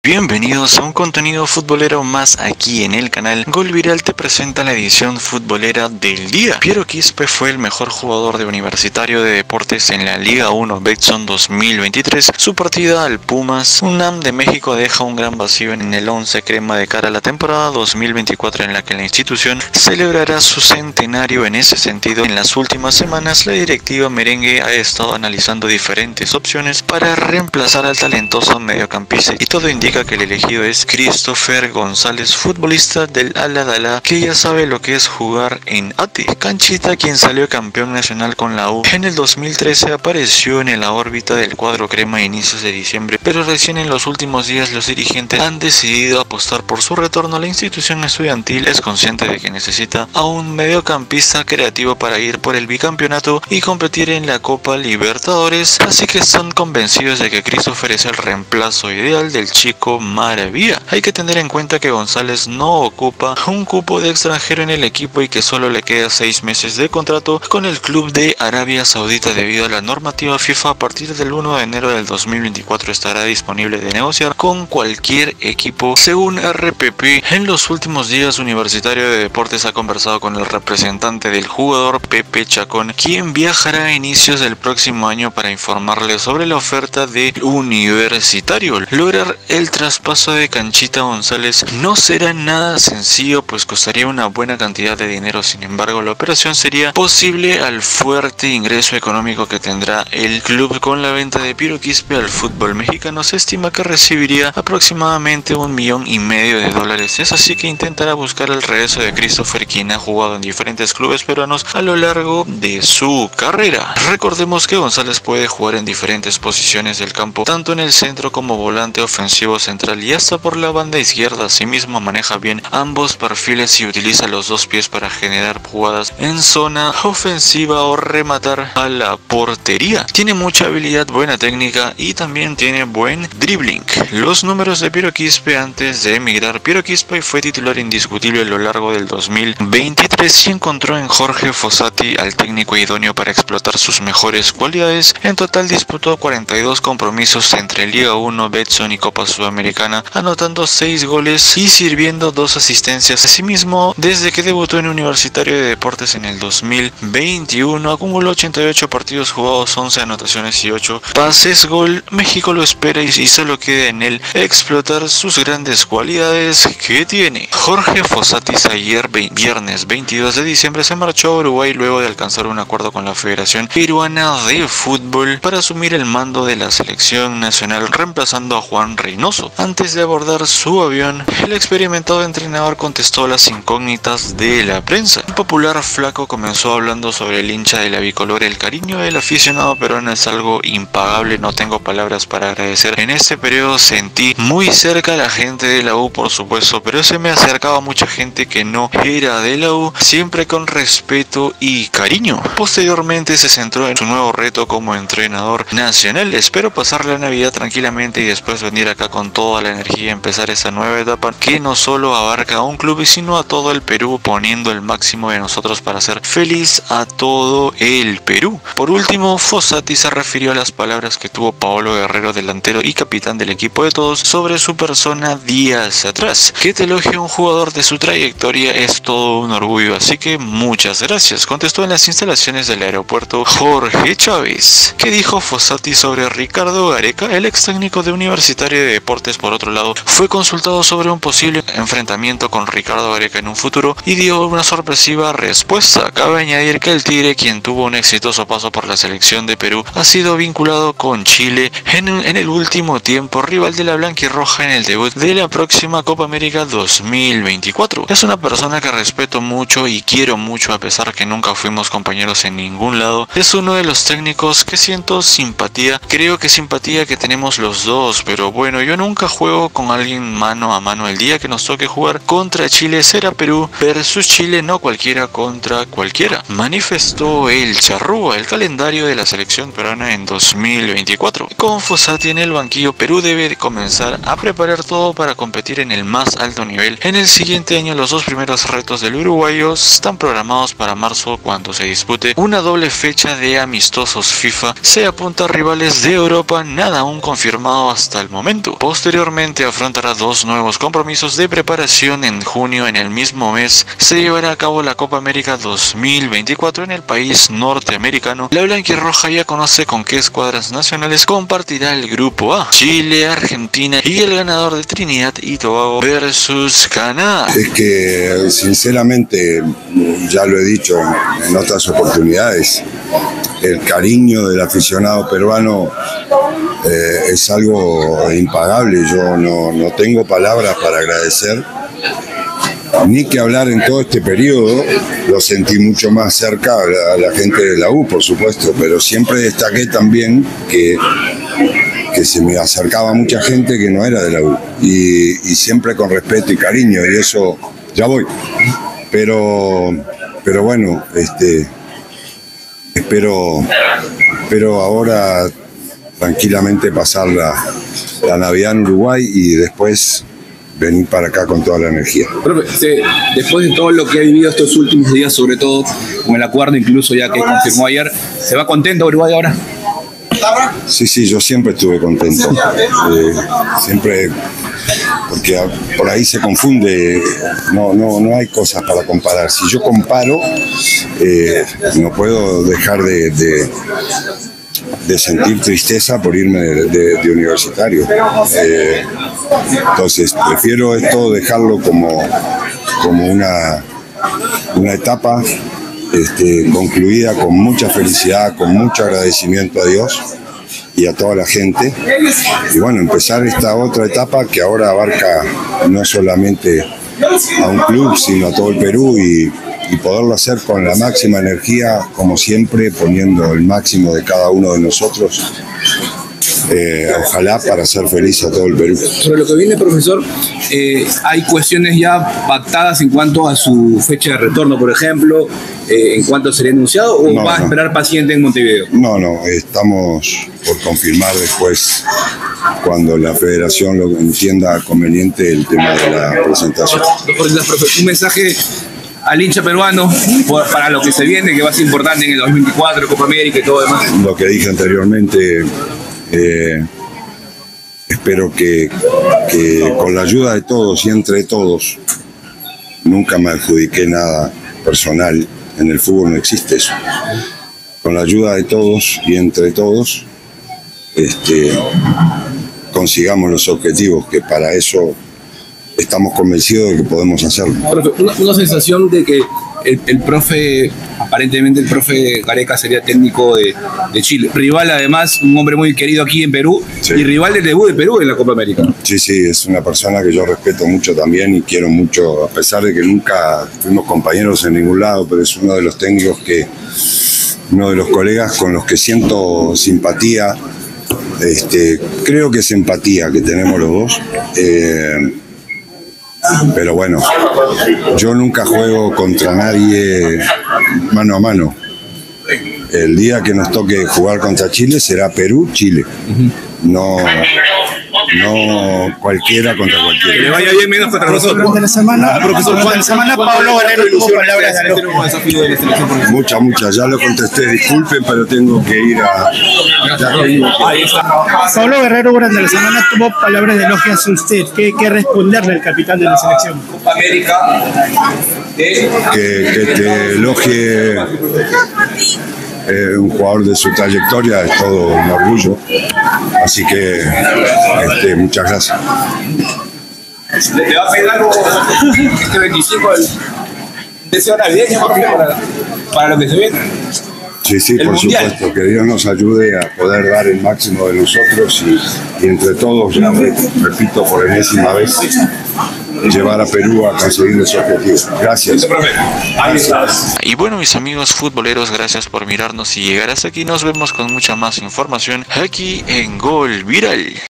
Bienvenidos a un contenido futbolero más aquí en el canal. Gol Viral te presenta la edición futbolera del día. Piero Quispe fue el mejor jugador de Universitario de Deportes en la Liga 1 Betson 2023. Su partida al Pumas UNAM de México deja un gran vacío en el 11 crema de cara a la temporada 2024 en la que la institución celebrará su centenario. En ese sentido, en las últimas semanas la directiva merengue ha estado analizando diferentes opciones para reemplazar al talentoso mediocampista y todo indica que el elegido es Christopher González, futbolista del Al-Ahly, que ya sabe lo que es jugar en ATE. Canchita, quien salió campeón nacional con la U en el 2013, apareció en la órbita del cuadro crema a inicios de diciembre, pero recién en los últimos días los dirigentes han decidido apostar por su retorno. La institución estudiantil es consciente de que necesita a un mediocampista creativo para ir por el bicampeonato y competir en la Copa Libertadores, así que están convencidos de que Christopher es el reemplazo ideal del chico maravilla. Hay que tener en cuenta que González no ocupa un cupo de extranjero en el equipo y que solo le queda 6 meses de contrato con el club de Arabia Saudita. Debido a la normativa FIFA, a partir del 1 de enero del 2024 estará disponible de negociar con cualquier equipo. Según RPP, en los últimos días Universitario de Deportes ha conversado con el representante del jugador, Pepe Chacón, quien viajará a inicios del próximo año para informarle sobre la oferta de Universitario. Lograr el traspaso de Canchita González no será nada sencillo, pues costaría una buena cantidad de dinero. Sin embargo, la operación sería posible al fuerte ingreso económico que tendrá el club con la venta de Piero Quispe al fútbol mexicano. Se estima que recibiría aproximadamente $1,5 millones. Es así que intentará buscar el regreso de Christopher, quien ha jugado en diferentes clubes peruanos a lo largo de su carrera. Recordemos que González puede jugar en diferentes posiciones del campo, tanto en el centro como volante ofensivo central y hasta por la banda izquierda. Asimismo, maneja bien ambos perfiles y utiliza los dos pies para generar jugadas en zona ofensiva o rematar a la portería. Tiene mucha habilidad, buena técnica y también tiene buen dribbling. Los números de Piero Quispe antes de emigrar. Piero Quispe fue titular indiscutible a lo largo del 2023 y encontró en Jorge Fossati al técnico idóneo para explotar sus mejores cualidades. En total disputó 42 compromisos entre Liga 1, Betson y Copa Sudamericana, anotando 6 goles y sirviendo 2 asistencias. Asimismo, desde que debutó en Universitario de Deportes en el 2021, acumuló 88 partidos jugados, 11 anotaciones y 8 pases gol. México lo espera y solo queda en él explotar sus grandes cualidades que tiene. Jorge Fossati ayer, viernes 22 de diciembre, se marchó a Uruguay luego de alcanzar un acuerdo con la Federación Peruana de Fútbol para asumir el mando de la selección nacional, reemplazando a Juan Reynoso. Antes de abordar su avión, el experimentado entrenador contestó las incógnitas de la prensa. Un popular flaco comenzó hablando sobre el hincha de la bicolor. El cariño del aficionado peruano es algo impagable, no tengo palabras para agradecer. En este periodo sentí muy cerca a la gente de la U, por supuesto, pero se me acercaba mucha gente que no era de la U, siempre con respeto y cariño. Posteriormente se centró en su nuevo reto como entrenador nacional. Espero pasar la Navidad tranquilamente y después venir acá con toda la energía y empezar esa nueva etapa que no solo abarca a un club sino a todo el Perú, poniendo el máximo de nosotros para hacer feliz a todo el Perú. Por último, Fossati se refirió a las palabras que tuvo Paolo Guerrero, delantero y capitán del equipo de todos, sobre su persona días atrás. Que te elogie un jugador de su trayectoria es todo un orgullo, así que muchas gracias, contestó en las instalaciones del aeropuerto Jorge Chávez. ¿Qué dijo Fossati sobre Ricardo Gareca? El ex técnico de Universitario de Deportes, por otro lado, fue consultado sobre un posible enfrentamiento con Ricardo Gareca en un futuro y dio una sorpresiva respuesta. Cabe añadir que el Tigre, quien tuvo un exitoso paso por la selección de Perú, ha sido vinculado con Chile en el último tiempo, rival de la blanquirroja en el debut de la próxima Copa América 2024. Es una persona que respeto mucho y quiero mucho, a pesar que nunca fuimos compañeros en ningún lado. Es uno de los técnicos que siento simpatía, creo que simpatía que tenemos los dos, pero bueno, yo nunca juego con alguien mano a mano. El día que nos toque jugar contra Chile será Perú versus Chile, no cualquiera contra cualquiera, manifestó el charrúa. El calendario de la selección peruana en 2024. Con Fossati en el banquillo, Perú debe comenzar a preparar todo para competir en el más alto nivel. En el siguiente año, los dos primeros retos del uruguayo están programados para marzo, cuando se dispute una doble fecha de amistosos FIFA. Se apunta a rivales de Europa, nada aún confirmado hasta el momento. Posteriormente afrontará 2 nuevos compromisos de preparación. En junio, en el mismo mes, se llevará a cabo la Copa América 2024 en el país norteamericano. La blanquirroja ya conoce con qué escuadras nacionales compartirá el grupo A: Chile, Argentina y el ganador de Trinidad y Tobago versus Canadá. Es que sinceramente, ya lo he dicho en otras oportunidades, el cariño del aficionado peruano es algo impagable. Yo no tengo palabras para agradecer, ni que hablar. En todo este periodo lo sentí mucho más cerca a la gente de la U, por supuesto, pero siempre destaqué también que se me acercaba mucha gente que no era de la U, y siempre con respeto y cariño, y eso ya voy. Pero bueno, espero ahora tranquilamente pasar la Navidad en Uruguay y después venir para acá con toda la energía. Profe, después de todo lo que ha vivido estos últimos días, sobre todo con el acuerdo incluso ya que confirmó ayer, ¿se va contento Uruguay ahora? Sí, yo siempre estuve contento. Siempre, porque por ahí se confunde, no hay cosas para comparar. Si yo comparo, no puedo dejar de sentir tristeza por irme de Universitario. Entonces prefiero esto dejarlo como una etapa concluida con mucha felicidad, con mucho agradecimiento a Dios y a toda la gente, y bueno, empezar esta otra etapa que ahora abarca no solamente a un club sino a todo el Perú, y poderlo hacer con la máxima energía, como siempre, poniendo el máximo de cada uno de nosotros, ojalá, para hacer feliz a todo el Perú. Sobre lo que viene, profesor, hay cuestiones ya pactadas en cuanto a su fecha de retorno, por ejemplo, en cuánto sería anunciado, o va a esperar paciente en Montevideo. No, estamos por confirmar después, cuando la federación lo entienda conveniente, el tema de la presentación. Un mensaje al hincha peruano para lo que se viene, que va a ser importante en el 2024, Copa América y todo demás. Lo que dije anteriormente, espero que con la ayuda de todos y entre todos, nunca me adjudiqué nada personal, en el fútbol no existe eso. Con la ayuda de todos y entre todos, consigamos los objetivos, que para eso estamos convencidos de que podemos hacerlo. Una sensación de que el profe, aparentemente el profe Gareca sería técnico de Chile. Rival, además, un hombre muy querido aquí en Perú, sí, y rival del debut de Perú en la Copa América. Sí, es una persona que yo respeto mucho también y quiero mucho, a pesar de que nunca fuimos compañeros en ningún lado, pero es uno de los técnicos uno de los colegas con los que siento simpatía. Creo que es empatía que tenemos los dos. Pero bueno, yo nunca juego contra nadie mano a mano. El día que nos toque jugar contra Chile será Perú-Chile. No cualquiera contra cualquiera. Que le vaya bien menos contra nosotros. De la semana, profesor Juan, de la semana, Pablo Guerrero tuvo palabras de Muchas, ya lo contesté, disculpen, pero tengo que ir a... Pablo Guerrero durante la semana tuvo palabras de elogio hacia usted. ¿Qué responderle al capitán de la selección? Copa América. Que te elogie un jugador de su trayectoria es todo un orgullo, así que muchas gracias. ¿Le va a pedir algo este 25 el deseo navideño para lo que se viene? Sí, por supuesto, que Dios nos ayude a poder dar el máximo de nosotros y entre todos, ya repito por enésima vez, llevar a Perú a conseguir ese objetivo. Gracias. Y bueno, mis amigos futboleros, gracias por mirarnos y llegar hasta aquí. Nos vemos con mucha más información aquí en Gol Viral.